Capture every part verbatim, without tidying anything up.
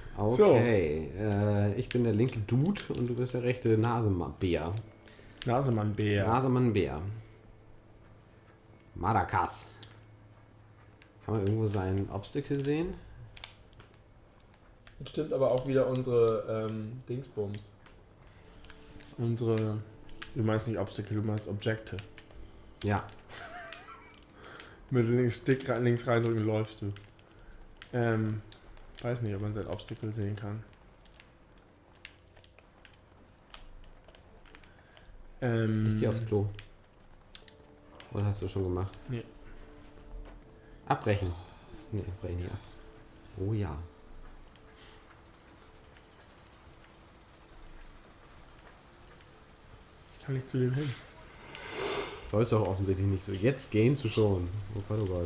Okay, so. äh, ich bin der linke Dude und du bist der rechte Nasenbär. Nasemannbär. Nasemannbär. Maracas. Kann man irgendwo sein Obstacle sehen? Das stimmt aber auch wieder unsere ähm, Dingsbums. Unsere... Du meinst nicht Obstacle, du meinst Objekte. Ja. Mit dem Stick rein, links reindrücken läufst du. Ähm, weiß nicht, ob man sein Obstacle sehen kann. Ähm, Ich geh aufs Klo. Oder hast du schon gemacht? Nee. Abbrechen. Nee, brechen hier ab. Oh ja. Ich kann nicht zu dem hin. Sollst du auch offensichtlich nicht so. Jetzt gehst du schon. Oh Gott, oh Gott.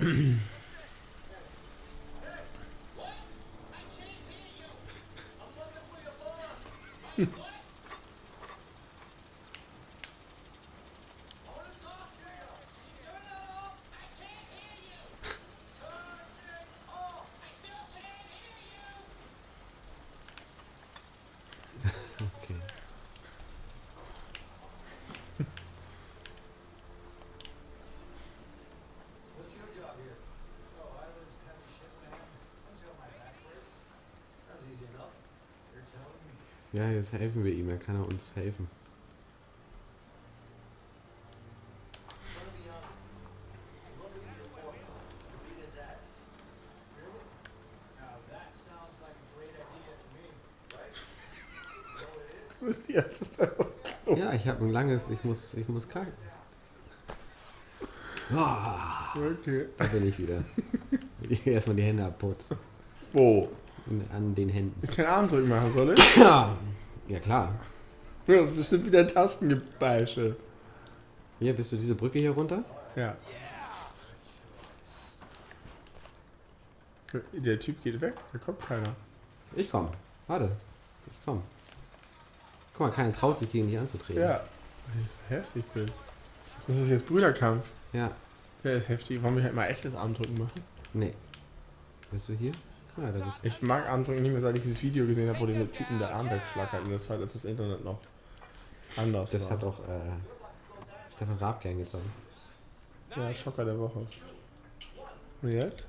Okay. Ja, jetzt helfen wir ihm. Er kann er uns helfen. Du bist jetzt. Ja, ich habe ein langes. Ich muss, ich muss kacken. Oh, Okay. da bin ich wieder. Ich will erstmal die Hände abputzen. Wo? An den Händen. Ich kann Armdrücken machen, soll ich? Ja, ja klar. Das ist bestimmt wieder Tastengebeiche. Hier, bist du diese Brücke hier runter? Ja. Der Typ geht weg, da kommt keiner. Ich komm. Warte. Ich komm. Guck mal, keiner traut sich gegen dich anzutreten. Ja. Weil ich so heftig bin. Das ist jetzt Brüderkampf. Ja. Der ist heftig. Wollen wir halt mal echtes Armdrücken machen? Nee. Bist du hier? Ja, da bist du. Ich mag Armdrücken nicht mehr, seit ich dieses Video gesehen habe, wo den Typen der Arm wegschlag hat in der Zeit, als das Internet noch anders Das war. hat auch äh, Stefan Raab gern gezeigt. Ja, Schocker der Woche. Und jetzt?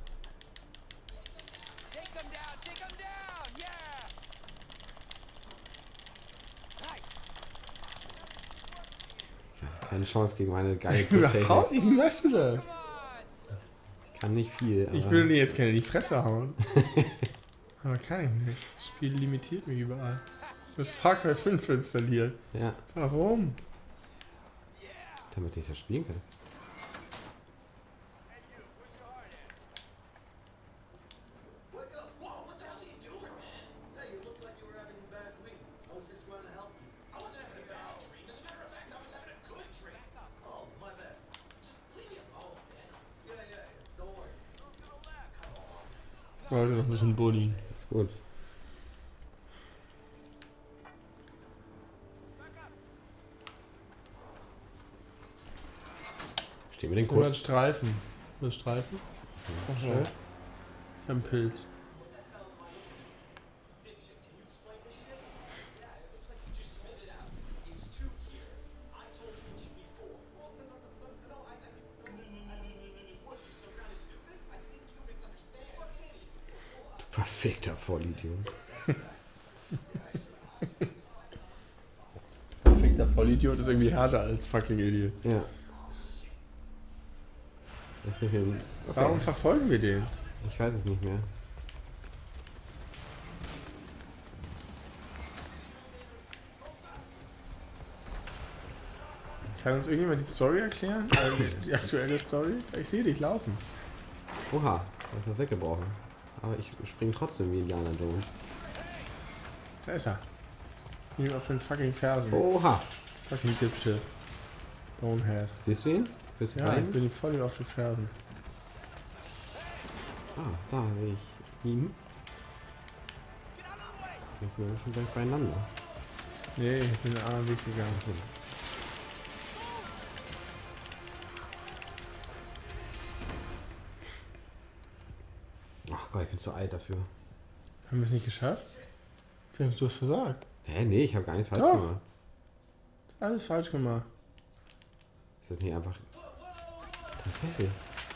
Keine Chance gegen meine geile Überhaupt Technik. nicht, wie machst du das? Ich kann nicht viel. Aber Ich will dir jetzt keine in die Fresse hauen. Aber kann ich nicht. Das Spiel limitiert mich überall. Du hast Far Cry fünf installiert. Ja, Warum? damit ich das spielen kann. Ich wollte noch ein bisschen bullying. Ist gut. Stehen wir den Oder kurz? Streifen. Was Streifen? Ach so. Ich hab einen Pilz. Verfickter Vollidiot. Perfekter Vollidiot ist irgendwie härter als fucking Idiot. Ja. Das ist nicht ein... Okay. Warum verfolgen wir den? Ich weiß es nicht mehr. Kann uns irgendjemand die Story erklären? Also die aktuelle Story? Ich sehe dich laufen. Oha, das ist mir weggebrochen. Aber ich spring trotzdem wie Indiana Jones. Da ist er. Ich bin auf den fucking Fersen. Oha! Fucking Dipshit. Bonehead. Siehst du ihn? Bist du Ja, bei ich ihm? bin ihm voll auf den Fersen. Ah, da sehe ich ihn. Jetzt sind wir schon gleich beieinander. Nee, ich bin den anderen Weg gegangen. Also, ach Gott, ich bin zu alt dafür. Haben wir es nicht geschafft? James, du hast versagt. Hä, nee, ich habe gar nichts falsch Doch. gemacht. Alles falsch gemacht. Ist das nicht einfach... Tatsächlich.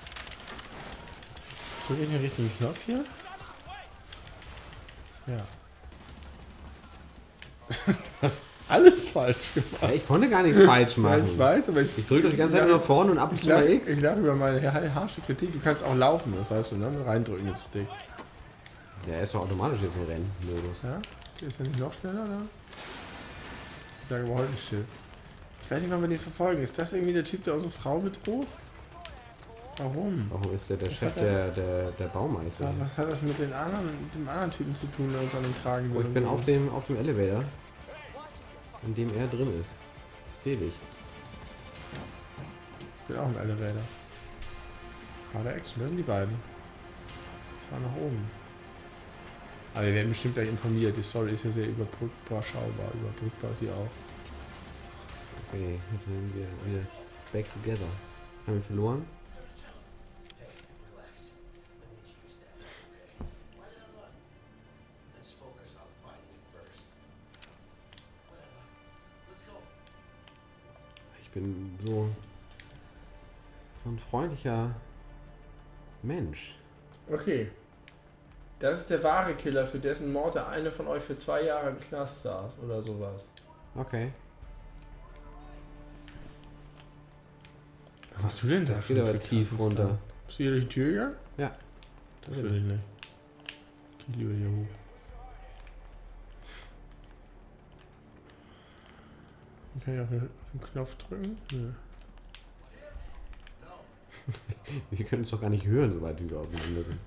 Drücke ich den richtigen Knopf hier? Ja. Was? Alles falsch gemacht. Ja, ich konnte gar nichts falsch Ja, machen. ich weiß, aber ich, Ich drücke doch die ganze Zeit ich nur lach- nach vorne und ab und ich zu nach lache X. lach über meine ha- harsche Kritik. Du kannst auch laufen, das heißt, du, ne? Reindrücken ins Stick. Der ist doch automatisch jetzt im Rennmodus. Ja? Ist er nicht noch schneller, oder? Ich sage aber heute nicht Schild. Ich weiß nicht, wann wir den verfolgen. Ist das irgendwie der Typ, der unsere Frau bedroht? Warum? Warum ist der der Was Chef hat er- der, der, der Baumeister? Ja, was hat das mit den anderen, mit dem anderen Typen zu tun, der uns an den Kragen Oh, will? ich bin auf dem, auf dem Elevator, in dem er drin ist. Ich sehe dich. Ich bin auch im Elevator. Gerade Action, das sind die beiden. Ich fahr nach oben. Aber wir werden bestimmt gleich informiert. Die Story ist ja sehr überbrückbar, schaubar. Überbrückbar ist sie auch. Okay, jetzt sind wir wieder back together. Haben wir verloren? Ich bin so... so ein freundlicher Mensch. Okay. Das ist der wahre Killer, für dessen Mord der eine von euch für zwei Jahre im Knast saß oder sowas. Okay. Was machst du denn da? Das geht aber tief runter. Bist du hier durch die Tür gegangen? Ja. Das will ich nicht. Geh lieber hier hoch. Hier kann ich auf den, auf den Knopf drücken? Nö. Wir können es doch gar nicht hören, so weit wir auseinander sind.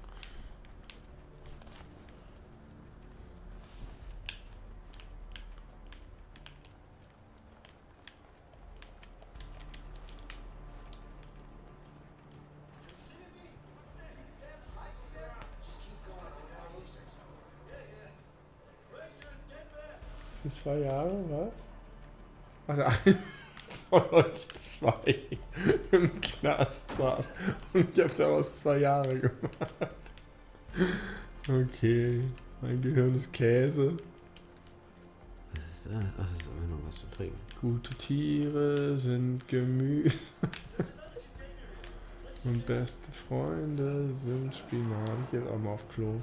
In zwei Jahre, was? Ach, der eine von euch zwei im Knast saß. Und ich habe daraus zwei Jahre gemacht. Okay, mein Gehirn ist Käse. Was ist das? Ach, das ist immer nur was zu trinken. Gute Tiere sind Gemüse. Und beste Freunde sind Spinat. Ich gehe jetzt auch mal auf Klo.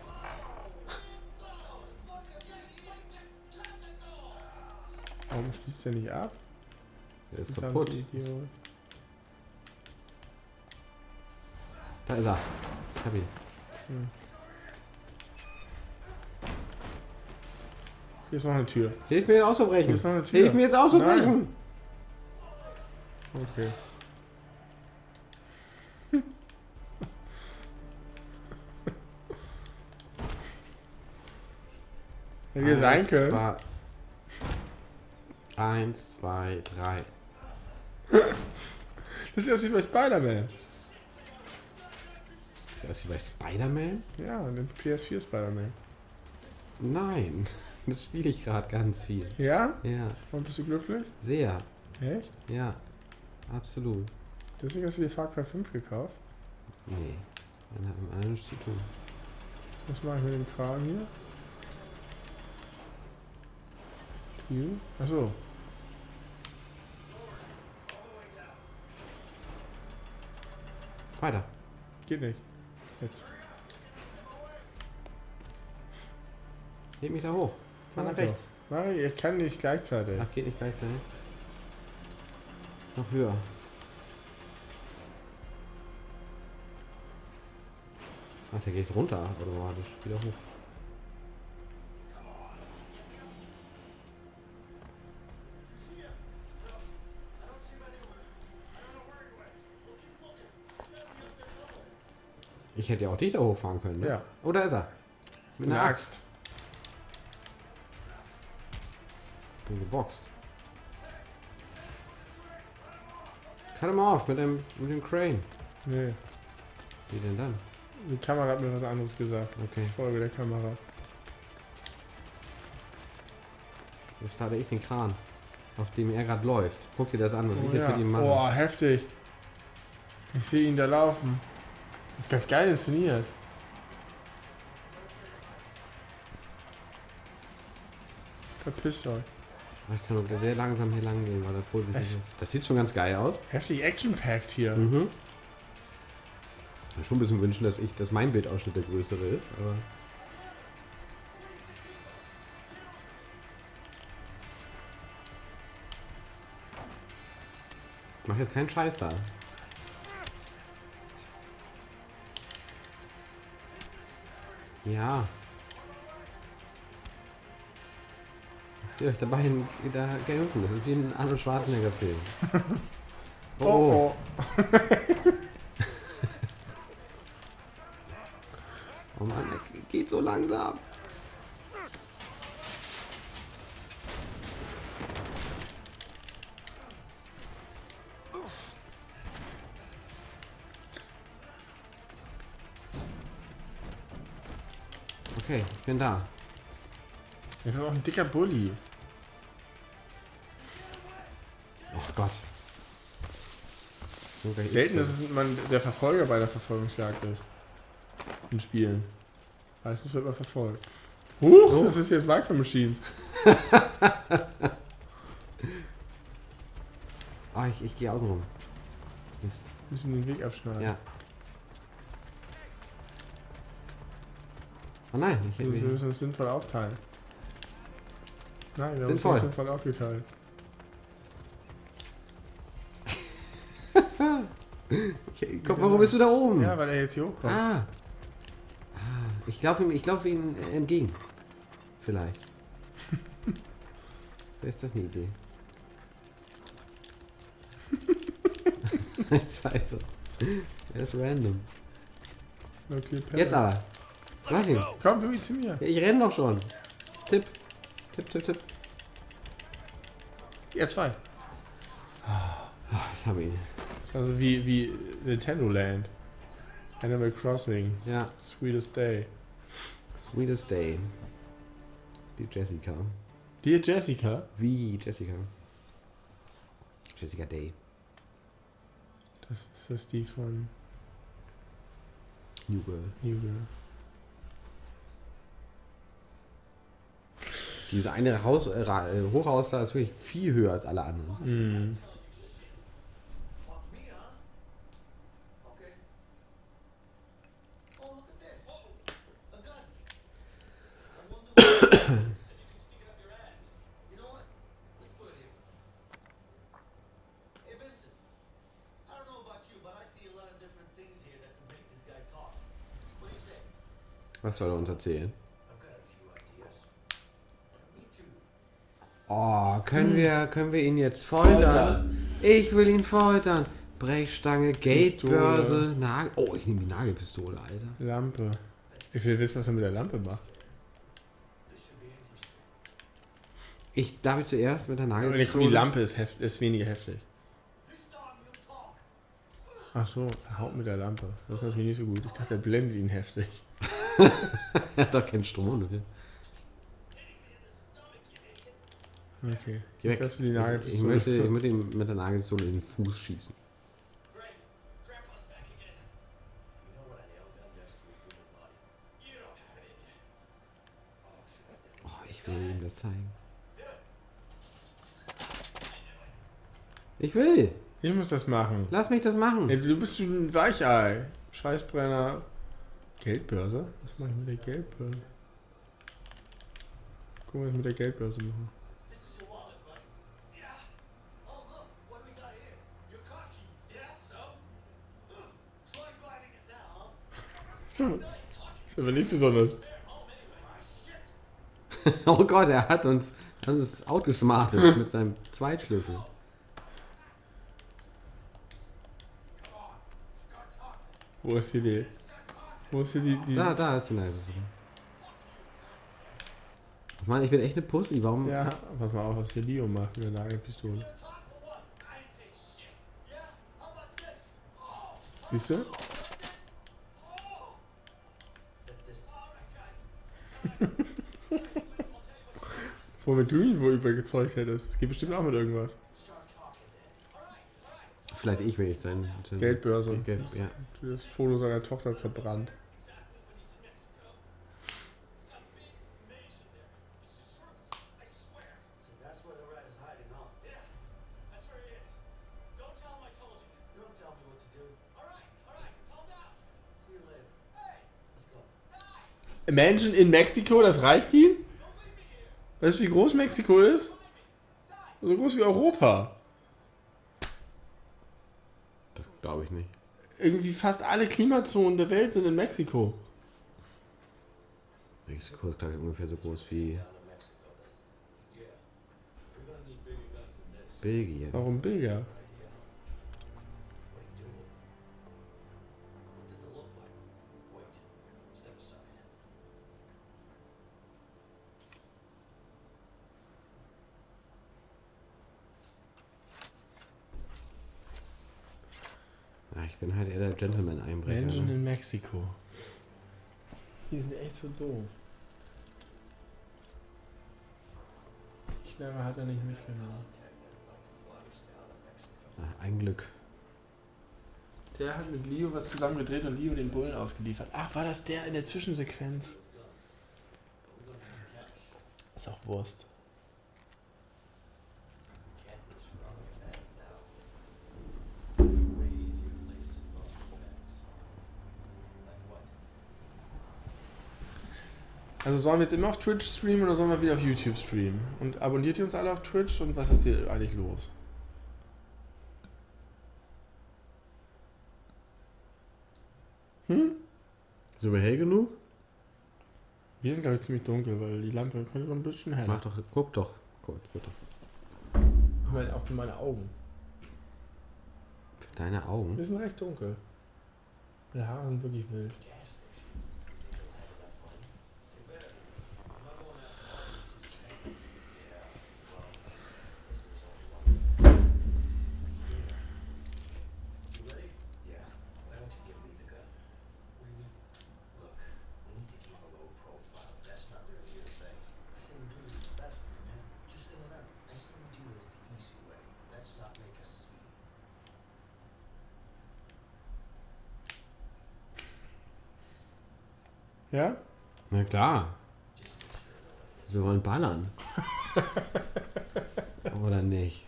Warum schließt der nicht ab? Der ist Verdammte kaputt. Idiot. Da ist er. Ich hab ihn. Hm. Hier ist noch eine Tür. Hilf mir jetzt Hier auszubrechen. ist noch eine Tür. Hilf mir jetzt auszubrechen. Nein. Okay. Hätte ja sein können. Zwei, eins, zwei, drei. Das ist ja wie bei Spider-Man. Sieht aus wie bei Spider-Man? Ja, den P S vier Spider-Man. Nein. Das spiele ich gerade ganz viel. Ja? Ja, Und bist du glücklich? sehr. Echt? Ja, absolut. Deswegen hast du dir Far Cry fünf gekauft? Nee, das hat mit allem nichts zu tun. Was mache ich mit dem Kran hier? Hier? Achso. Weiter. Geht nicht. Jetzt. Heb mich da hoch. Fahr nach Warte. rechts. Mari, ich kann nicht gleichzeitig. Ach, geht nicht gleichzeitig. Noch höher. Ach, der geht runter automatisch. Wieder hoch. Ich hätte ja auch dich da hochfahren können, ne? Ja. Oh, da ist er. Mit einer Eine Axt. Bin geboxt. Cut him off mit dem, mit dem Crane. Nee. Wie denn dann? Die Kamera hat mir was anderes gesagt. Okay, Ich folge der Kamera. jetzt starte ich den Kran, auf dem er gerade läuft. Guck dir das an, was Oh, ich jetzt ja. mit ihm mache. Boah, heftig. Ich sehe ihn da laufen. Das ist ganz geil inszeniert. Verpisst euch. Ich kann auch sehr langsam hier lang gehen, weil er vorsichtig Es- ist. Das sieht schon ganz geil aus. Heftig Action-packed hier. Mhm. Ich würde schon ein bisschen wünschen, dass ich, dass mein Bildausschnitt der größere ist, aber. Ich mach jetzt keinen Scheiß da. Ja. Ich sehe euch dabei in, da kämpfen. Das ist wie ein Arnold Schwarzenegger-Film. Oh, oh. Oh Mann, er geht so langsam. Okay, ich bin da. Das ist aber auch ein dicker Bulli. Oh Gott. So gleich Selten, ich- dass es man der Verfolger bei der Verfolgungsjagd ist. In Spielen. Meistens wird man verfolgt. Huch, Oh. das ist jetzt Micro Machines. Ah, ich, ich gehe außen rum. Mist. Müssen den Weg abschneiden. Ja. Oh nein, ich Wir hätte mich... müssen uns sinnvoll aufteilen. Nein, wir haben uns Sinnvoll. nicht sinnvoll aufgeteilt. Ich, komm, warum bist du da oben? Ja, weil er jetzt hier hochkommt. Ah. ah. Ich laufe ihm, ich laufe ihm entgegen. Vielleicht. Vielleicht ist das eine Idee. Scheiße. Er ist random. Okay, Pelle. Jetzt aber. Du hast ihn. Komm, Louis, zu mir. Ja, ich renne doch schon. Tipp. Tipp, tipp, tipp. Ja, zwei. Oh, das haben wir ihn. Das ist also wie, wie Nintendo Land. Animal Crossing. Ja. Sweetest Day. Sweetest Day. Die Jessica. Dear Jessica. Wie Jessica. Jessica Day. Das ist das die von New Girl. New Girl. Diese eine Haus, äh, Ra- äh, Hochhaus da ist wirklich viel höher als alle anderen. Mhm. Fuck me, huh? Okay. Oh, look at this. A gun. I wonder what it is. You can stick it up your ass. You know what? Let's put it here. Hey, Vincent. I don't know about you, but I see a lot of different things here that could make this guy talk. What do you say? Was soll er uns erzählen? I've got a few ideas. Me too. Oh, können wir, können wir ihn jetzt foltern? Ich will ihn foltern. Brechstange, Geldbörse, Nagel. Oh, ich nehme die Nagelpistole, Alter. Lampe. Ich will wissen, was er mit der Lampe macht. This should be interesting. Ich darf ich zuerst mit der Aber die Nagelpistole. Lampe ist, heft, ist weniger heftig. This time you'll talk. Ach so, er haut mit der Lampe. Das ist natürlich nicht so gut. Ich dachte, er blendet ihn heftig. Er hat doch keinen Strom, oder? Okay. Geh Jetzt weg. hast du die Ich, ich, Nagelpistole. möchte, ich möchte ihm mit der Nagelpistole in den Fuß schießen. Great. Grandpa's back again. You know what a nail gun does to a human body? You don't have it in you. Oh, should I do Oh, ich will ihm das zeigen. it? I knew it. Ich will. Ich muss das machen. Lass mich das machen. Ey, du bist ein Weichei. Schweißbrenner. Geldbörse? Was mache ich mit der Geldbörse? Guck mal, was ich mit der Geldbörse mache. This is your wallet, right? Yeah. Oh, look. What do we got here? Your car keys. Yeah, so? Ugh. Try finding it now, huh? Ist aber nicht besonders. They're home anyway. Shit. Oh Gott, er hat uns, hat uns outgesmartet mit seinem Zweitschlüssel. Come on. Start talking. Wo ist hier die? Wo ist hier die? die Da, da ist die Nagelpistole. Ach Mann, ich bin echt eine Pussy. Warum? ja, pass mal auf, was hier Leo macht mit der Nagelpistole. Talk or what? I say shit. Yeah? How about this? Oh. Siehst du? Oh. That this. All right, guys. Womit du ihn wohl überzeugt hättest. Das geht bestimmt auch mit irgendwas. Start talking then. All right. All right. Vielleicht ich, wenn ich sein... sein Geldbörse. Geld, ja. Das Foto seiner Tochter zerbrannt. Exactly when he's in Mexico. He's got a big mansion there. It's the truth. I swear Menschen in Mexiko, das reicht ihnen? Weißt du, wie groß Mexiko ist? So groß wie Europa. Das glaube ich nicht. Irgendwie fast alle Klimazonen der Welt sind in Mexiko. Mexiko ist, glaube ich, ungefähr so groß wie Belgien. Warum Bilder? What does it look like? Wait. Step aside. Ja, ich bin halt eher der Gentleman-Einbrecher. Menschen Ne? in Mexiko. Die sind echt so doof. Knarre hat er nicht mitgenommen. Ach, ein Glück. Der hat mit Leo was zusammen gedreht und Leo den Bullen ausgeliefert. Ach, war das der in der Zwischensequenz? Ist auch Wurst. Also sollen wir jetzt immer auf Twitch streamen oder sollen wir wieder auf YouTube streamen? Und abonniert ihr uns alle auf Twitch und was ist hier eigentlich los? Hm? Ist aber hell genug? Wir sind glaube ich ziemlich dunkel, weil die Lampe könnte noch ein bisschen heller. Mach doch, guck doch. Guck, guck doch. Mach mal auch für meine Augen. Für deine Augen? Wir sind recht dunkel. Meine Haare sind wirklich wild. Ja? Na klar. Wir wollen ballern. Oder nicht?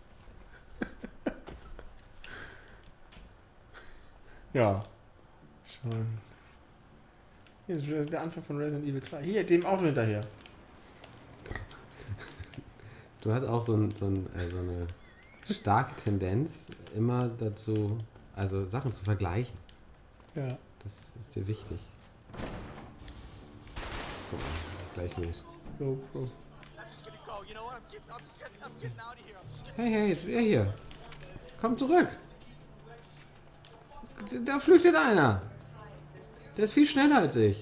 Ja. Schon. Hier ist der Anfang von Resident Evil zwei. Hier, dem Auto hinterher. Du hast auch so, ein, so, ein, äh, so eine starke Tendenz, immer dazu, also Sachen zu vergleichen. Ja. Das ist dir wichtig. Guck mal, gleich los. GoPro. I'm just gonna go. You know what? I'm getting, I'm getting, I'm getting out of here. Hey, hey, er hier. Komm zurück. Da flüchtet einer. Der ist viel schneller als ich.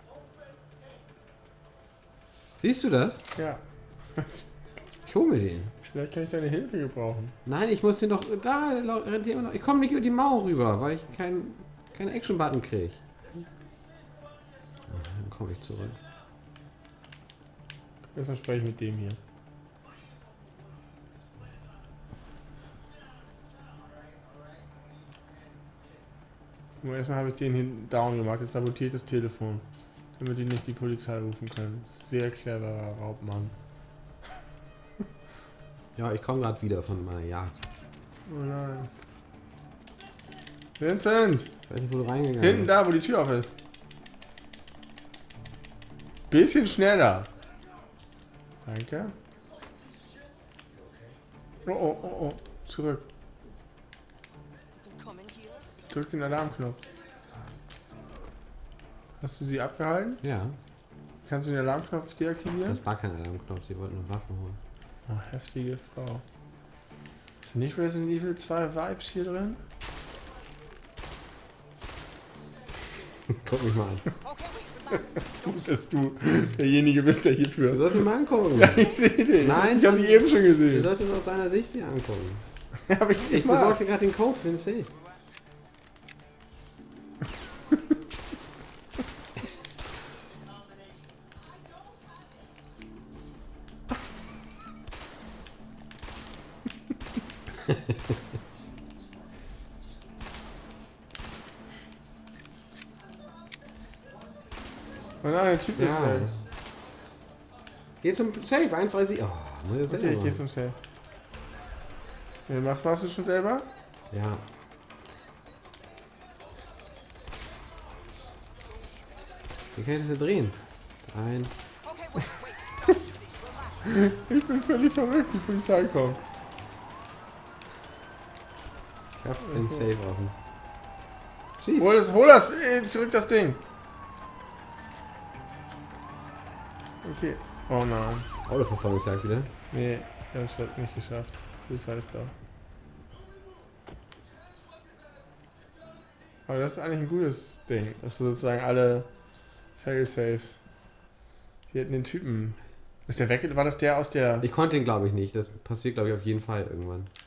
Siehst du das? Ja. Ich hole mir den. Vielleicht kann ich deine Hilfe gebrauchen. Nein, ich muss den doch... Da rennt der immer noch. Ich komme nicht über die Mauer rüber, weil ich keinen kein Action-Button kriege. Dann komme ich zurück. Erstmal spreche ich mit dem hier. Guck mal, erstmal habe ich den hinten down gemacht. Jetzt sabotiert das Telefon. Damit die nicht die Polizei rufen können. Sehr cleverer Raubmann. Ja, ich komme gerade wieder von meiner Jagd. Oh nein. Vincent! Ich weiß nicht, wo du reingegangen Hinten bist. da, wo die Tür auf ist. Bisschen schneller. Danke. Oh, oh, oh, oh. Zurück. Drück den Alarmknopf. Hast du sie abgehalten? Ja, Kannst du den Alarmknopf deaktivieren? das war kein Alarmknopf, sie wollten nur Waffen holen. Oh, heftige Frau. Ist nicht Resident Evil zwei Vibes hier drin? Guck mich mal an. Gut, dass du derjenige bist, der Du hierfür... sollst ihn mal angucken. Ja, ich sehe den. Nein, ich habe die eben schon Du gesehen. sollst es aus seiner Sicht sich angucken. Hab ich Ich nicht besorge gemacht. dir gerade den Code für den Safe. Oh nein, der Typ ist Ja. weg. Geh zum Safe, eins drei sieben. Oh, muss ich das Okay, selber ich gehe machen. zum Safe. Ja, machst, machst du schon selber? Wie kann ich das hier drehen? Eins. Ich bin völlig verrückt, die Polizei kommt. Ich hab den Safe offen. Schieß. Hol das, hol das, ey, zurück das Ding. Okay. Oh nein. Autoverfolgungsjagd wieder. Nee, wir haben es nicht geschafft. Polizei ist da. Aber das ist eigentlich ein gutes Ding, dass du sozusagen alle Fail-Safes. Wir hätten den Typen. Ist der weg? War das der aus der. Ich konnte ihn, glaube ich, nicht. Das passiert, glaube ich, auf jeden Fall irgendwann.